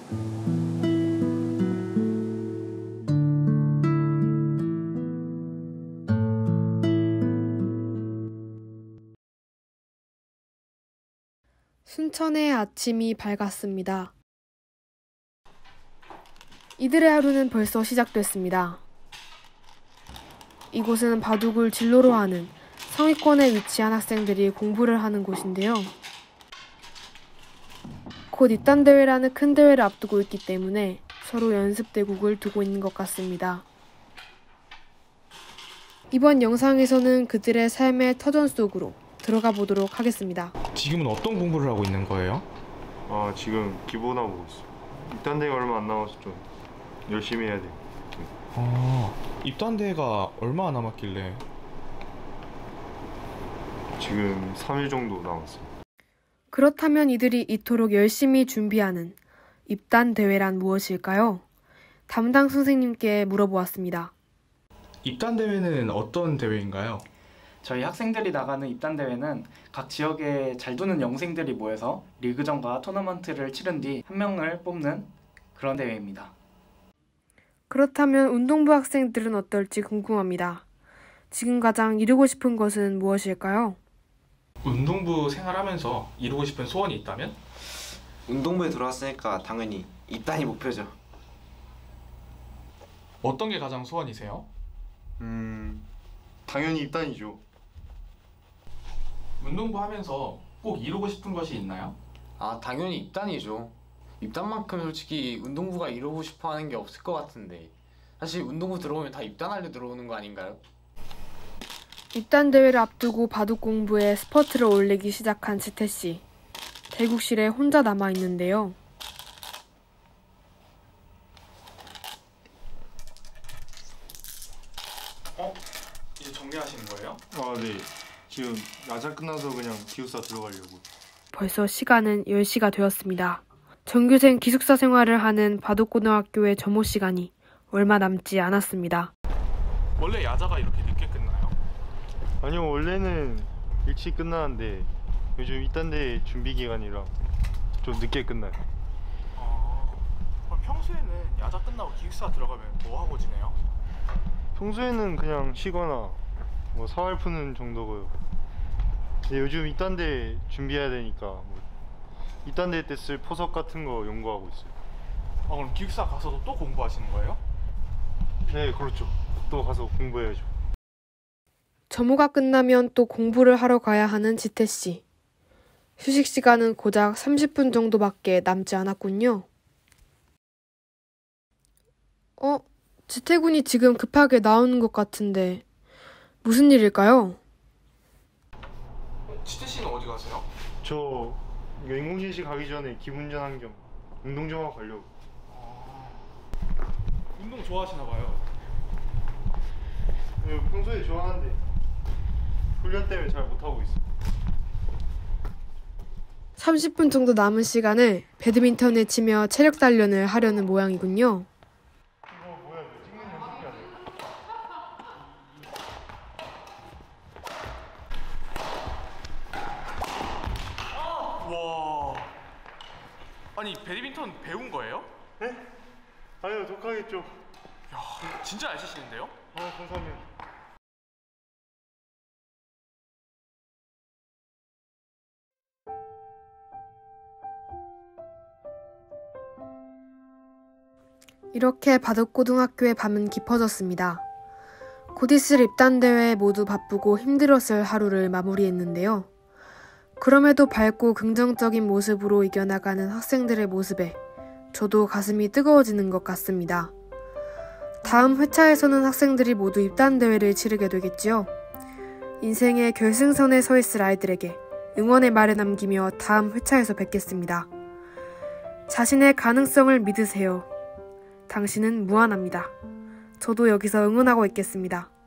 순천의 아침이 밝았습니다. 이들의 하루는 벌써 시작됐습니다. 이곳은 바둑을 진로로 하는 상위권에 위치한 학생들이 공부를 하는 곳인데요. 곧 입단대회라는 큰 대회를 앞두고 있기 때문에 서로 연습대국을 두고 있는 것 같습니다. 이번 영상에서는 그들의 삶의 터전 속으로 들어가 보도록 하겠습니다. 지금은 어떤 공부를 하고 있는 거예요? 지금 기본하고 있어. 입단대가 얼마 안 남아서 좀 열심히 해야 돼. 입단대회가 얼마나 남았길래? 지금 3일 정도 남았어. 그렇다면 이들이 이토록 열심히 준비하는 입단대회란 무엇일까요? 담당 선생님께 물어보았습니다. 입단대회는 어떤 대회인가요? 저희 학생들이 나가는 입단대회는 각 지역에 잘 두는 영생들이 모여서 리그전과 토너먼트를 치른 뒤 한 명을 뽑는 그런 대회입니다. 그렇다면 운동부 학생들은 어떨지 궁금합니다. 지금 가장 이루고 싶은 것은 무엇일까요? 운동부 생활하면서 이루고 싶은 소원이 있다면? 운동부에 들어왔으니까 당연히 입단이 목표죠. 어떤 게 가장 소원이세요? 당연히 입단이죠. 운동부 하면서 꼭 이루고 싶은 것이 있나요? 당연히 입단이죠. 입단만큼 솔직히 운동부가 이루고 싶어 하는 게 없을 것 같은데, 사실 운동부 들어오면 다 입단하려 들어오는 거 아닌가요? 입단대회를 앞두고 바둑 공부에 스퍼트를 올리기 시작한 지태씨. 대국실에 혼자 남아있는데요. 이제 정리하시는 거예요? 네. 지금 야자 끝나서 그냥 기숙사 들어가려고. 벌써 시간은 10시가 되었습니다. 정규생 기숙사 생활을 하는 바둑고등학교의 점호 시간이 얼마 남지 않았습니다. 원래 야자가 이렇게 늦게 끝나요? 아니요, 원래는 일찍 끝나는데 요즘 입단대 준비 기간이라 좀 늦게 끝나요. 그럼 평소에는 야자 끝나고 기숙사 들어가면 뭐 하고 지내요? 평소에는 그냥 쉬거나 뭐 사활 푸는 정도고요. 근데 요즘 입단대 준비해야 되니까 입단대 때 쓸 포석 같은 거 연구하고 있어요. 그럼 기숙사 가서도 또 공부하시는 거예요? 네, 그렇죠. 또 가서 공부해야죠. 점호가 끝나면 또 공부를 하러 가야 하는 지태씨. 휴식 시간은 고작 30분 정도밖에 남지 않았군요. 지태군이 지금 급하게 나오는 것 같은데 무슨 일일까요? 지태씨는 어디 가세요? 저 인공지식 가기 전에 기분전 겸 운동 좀 하고 가려고. 운동 좋아하시나 봐요. 네, 평소에 좋아하는데 훈련 때문에 잘 못하고 있어요. 30분 정도 남은 시간을 배드민턴을 치며 체력 단련을 하려는 모양이군요. 이거 뭐야, 이거 찍는 연습해야 돼. 와, 아니 배드민턴 배운 거예요? 네? 아니요, 독하겠죠. 야, 진짜 잘 치시는데요? 감사합니다. 이렇게 바둑고등학교의 밤은 깊어졌습니다. 곧 있을 입단대회에 모두 바쁘고 힘들었을 하루를 마무리했는데요. 그럼에도 밝고 긍정적인 모습으로 이겨나가는 학생들의 모습에 저도 가슴이 뜨거워지는 것 같습니다. 다음 회차에서는 학생들이 모두 입단대회를 치르게 되겠지요. 인생의 결승선에 서 있을 아이들에게 응원의 말을 남기며 다음 회차에서 뵙겠습니다. 자신의 가능성을 믿으세요. 당신은 무한합니다. 저도 여기서 응원하고 있겠습니다.